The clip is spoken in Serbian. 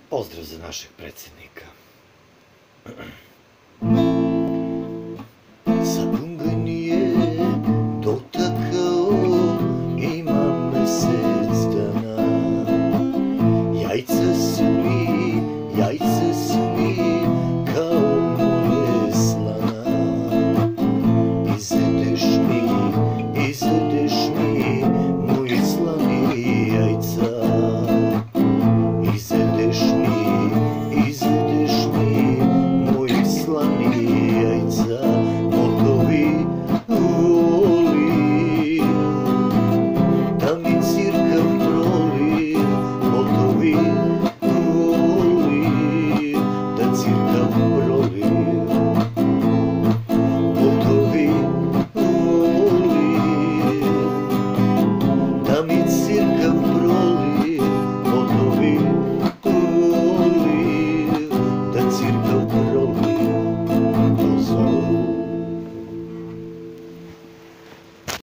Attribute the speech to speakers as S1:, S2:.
S1: Pozdrav za našeg predsjednika. Sapun ga nije dotakao, ima mesec dana. Jajca su